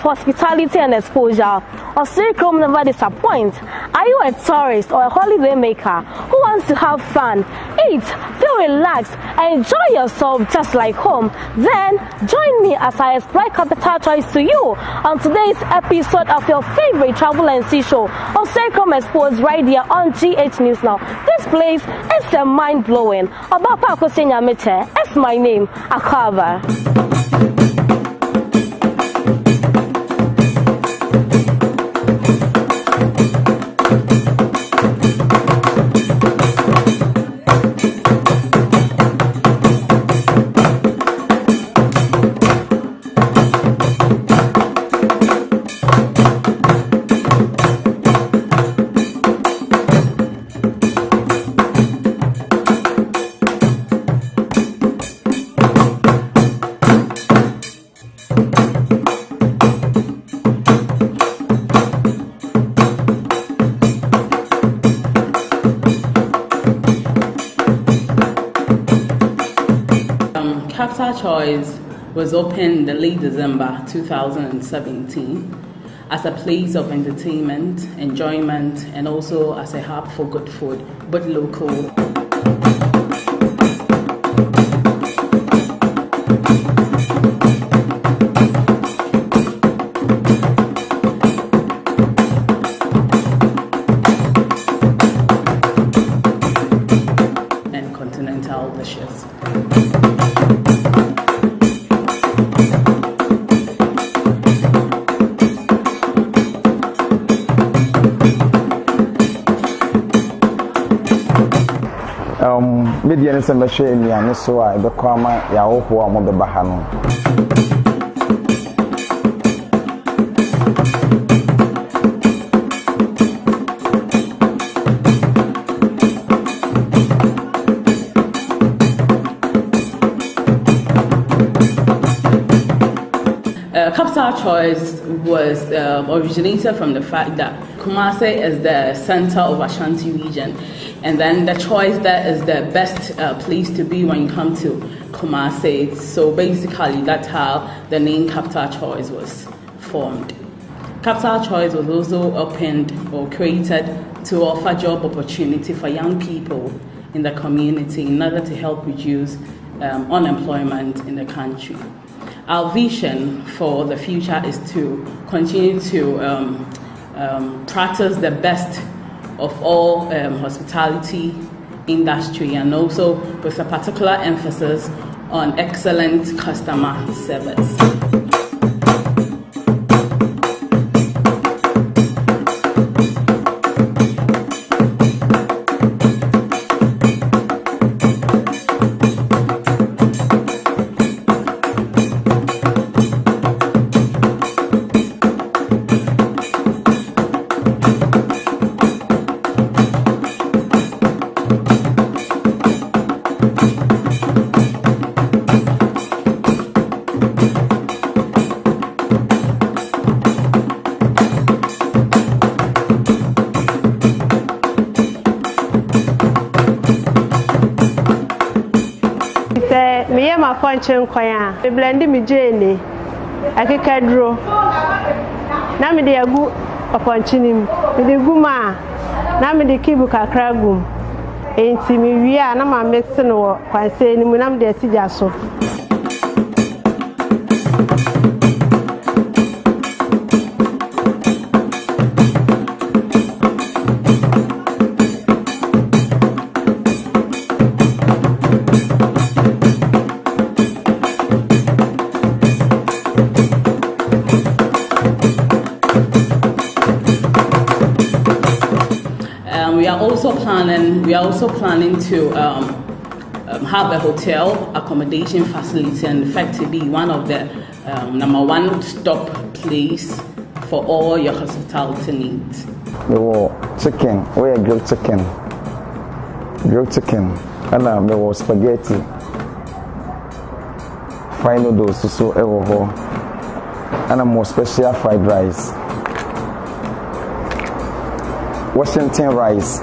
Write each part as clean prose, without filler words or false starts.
hospitality and exposure, Osirikrom never disappoints. Are you a tourist or a holiday maker who wants to have fun, eat, feel relaxed, and enjoy yourself just like home? Then join me as I explain Capital Choice to you on today's episode of your favorite travel and sea show, Osirikrom Exposed, right here on GH News Now. This place is mind-blowing. Obapa Akosenya Meche, that's my name, Akava. Capital Choice was opened in late December 2017 as a place of entertainment, enjoyment, and also as a hub for good food, both local. And continental dishes. Media is a machine, and so I become a Yahopo among the Bahano. Capital Choice was originated from the fact that Kumasi is the center of Ashanti region, and then the choice that is the best place to be when you come to Kumasi. So basically, that's how the name Capital Choice was formed. Capital Choice was also opened or created to offer job opportunity for young people in the community in order to help reduce unemployment in the country. Our vision for the future is to continue to practice the best of all hospitality industry, and also with a particular emphasis on excellent customer service. Me am a punch and choir. Me blend me Jenny. I can cadro. Now me the good upon chinim. Me the guma. Now me the kibuka cragum. Ain't me we are not my mixing or quite saying when I'm there to jasso. We are also planning to have a hotel accommodation facility and effectively be one of the #1 stop place for all your hospitality needs. We were chicken, we are grilled chicken, and we were spaghetti, fried noodles, so ever, and a more special fried rice, Washington rice,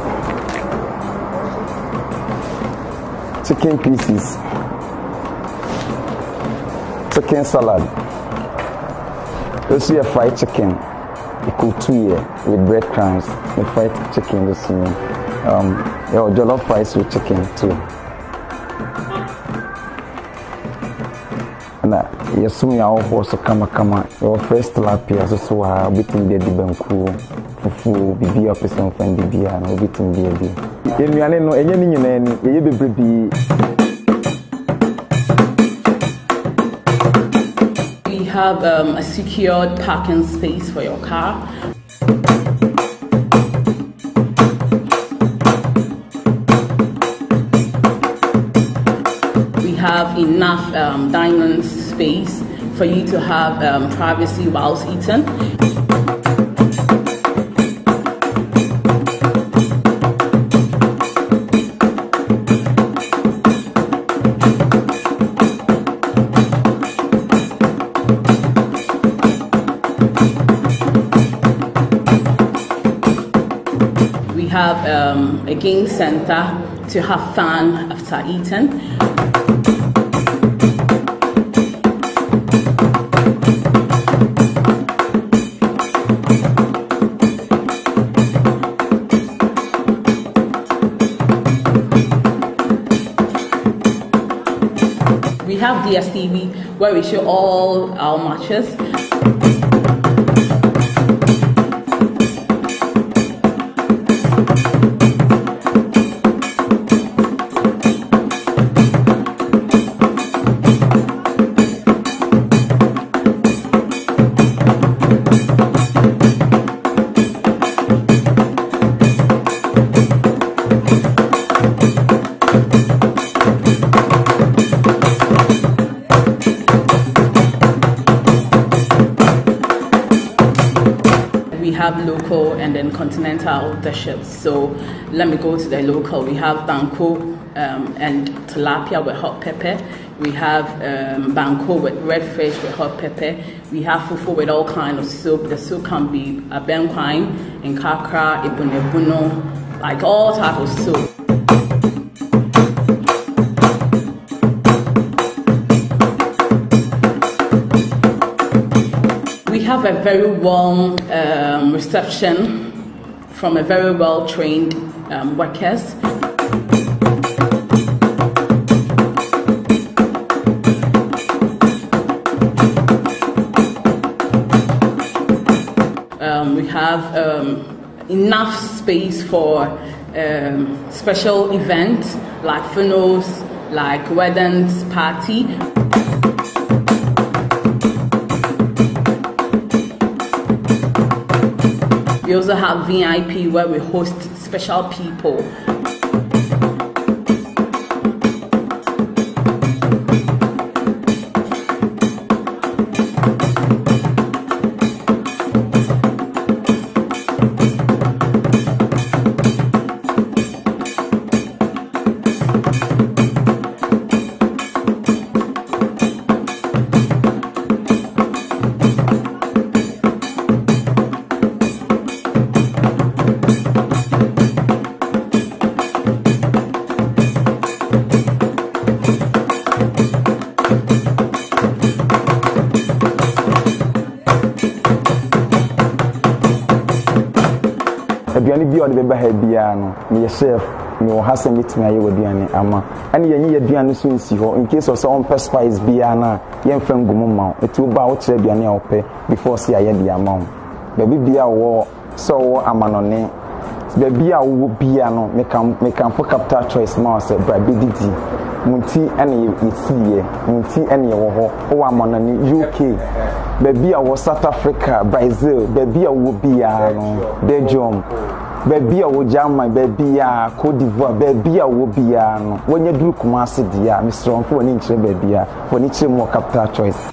chicken pieces, chicken salad, Also, a fried chicken. You cook 2 with breadcrumbs. The fried chicken, this jollof fries with chicken too. Na yasumi ya so kama your first tilapia so bitin de banku fufu bibi opesen fan bibia na bitin de enuane no enye ni nyina ni eye bebrebi. We have a secured parking space for your car. Have enough dining space for you to have privacy whilst eating. We have a game center to have fun after eating. We have DSTV where we show all our matches. We have local and then continental dishes. So let me go to the local. We have banko and tilapia with hot pepper. We have banko with red fish with hot pepper. We have fufu with all kinds of soup. The soup can be a benquine, nkakra, ebunebuno, like all types of soup. We have a very warm reception from a very well-trained workers. We have enough space for special events like funerals, like weddings, party. We also have VIP where we host special people. Aduane bi o de beba ha bia no me chef me o hase metima ye waduane ama ane yenye aduane so nsi ho in case of some spice bia na ye mfa ngumu ma etu ba wo kire aduane a wo pe before see aye dia ma wo ba bia wo so wo amanone ba bia wo bia no me kan for capital choice ma se bra bedidi munti ane yesiye munti ane wo ho wo amanone UK baby a was South Africa, Brazil, baby a will be Belgium, baby a will Germany, baby a Cote d'Ivoire, baby a will be when you do Kumasi dia, Mr. For an inch baby for each more capital choice.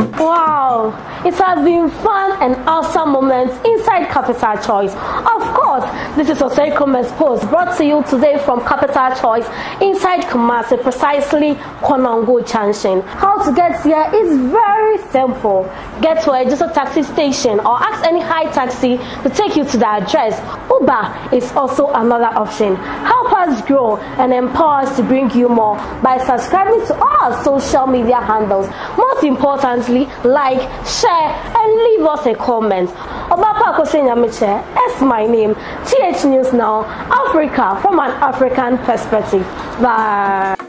It has been fun and awesome moments inside Capital Choice. Of course, course, this is Osei Exposed, brought to you today from Capital Choice inside Kumasi, precisely Konongo Junction. How to get here is very simple. Get to a just taxi station or ask any high taxi to take you to the address. Uber is also another option. Help us grow and empower us to bring you more by subscribing to our social media handles. Most importantly, like, share, and leave us a comment. Obapa Kosenyamiche, that's my name. TH News Now, Africa from an African perspective. Bye.